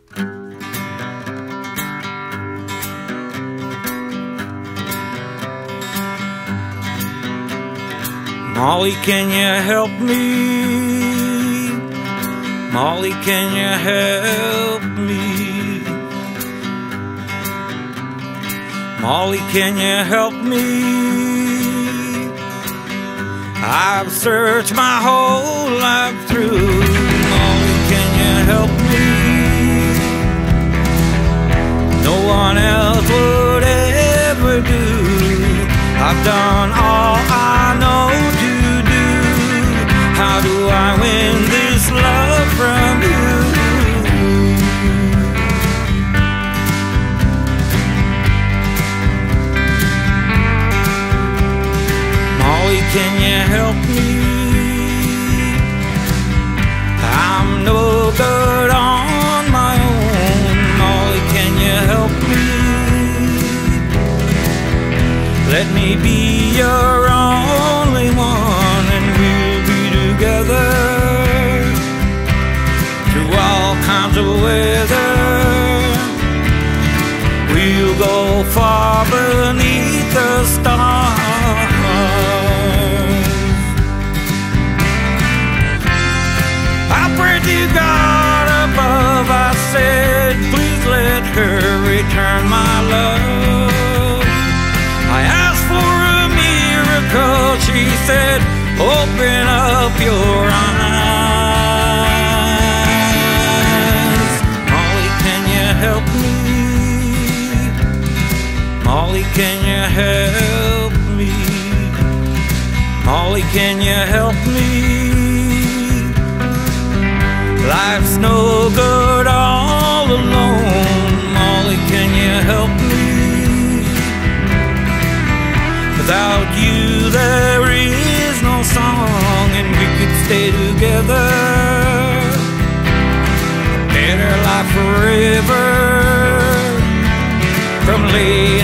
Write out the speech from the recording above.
Molly, can you help me? Molly, can you help me? Molly, can you help me? I've searched my whole life through. Molly, can you help me? No one else would ever do. I've done all I know to do. How do I win this love from you? Molly, can you help me? I'm no good on my own. Molly, can you help me? Let me be your only one, and we'll be together through all kinds of weather. We'll go far beneath the stars. I prayed to God above. I said, please let her return my love. I asked for a miracle. She said, open up your eyes. Molly, can you help me? Molly, can you help me? Molly, can you help me? Life's no good all alone. Molly, can you help me? Without you there is no song, and we could stay together. A better life forever. From late